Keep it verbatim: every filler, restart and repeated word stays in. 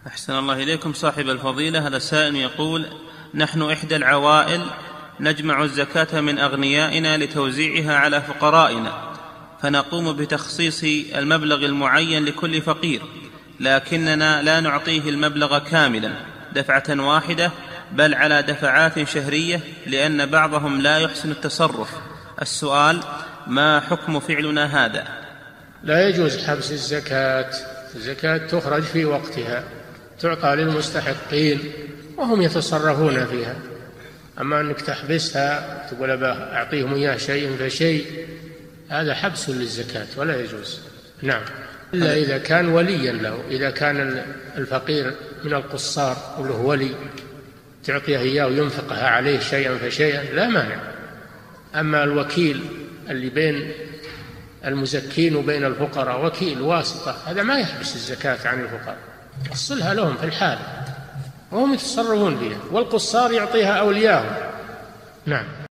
أحسن الله إليكم صاحب الفضيلة. هذا سائل يقول: نحن إحدى العوائل نجمع الزكاة من أغنيائنا لتوزيعها على فقرائنا، فنقوم بتخصيص المبلغ المعين لكل فقير، لكننا لا نعطيه المبلغ كاملا دفعة واحدة، بل على دفعات شهرية، لأن بعضهم لا يحسن التصرف. السؤال: ما حكم فعلنا هذا؟ لا يجوز حبس الزكاة. الزكاة تخرج في وقتها، تعطى للمستحقين وهم يتصرفون فيها. أما أنك تحبسها تقول أعطيهم إياه شيء فشيء، هذا حبس للزكاة ولا يجوز. نعم، إلا إذا كان وليا له. إذا كان الفقير من القصار وله ولي تعطيه إياه وينفقها عليه شيئا فشيئا لا مانع. أما الوكيل اللي بين المزكين وبين الفقراء، وكيل واسطة، هذا ما يحبس الزكاة عن الفقراء، يصلها لهم في الحال وهم يتصرفون فيها، والقصار يعطيها أولياءهم. نعم.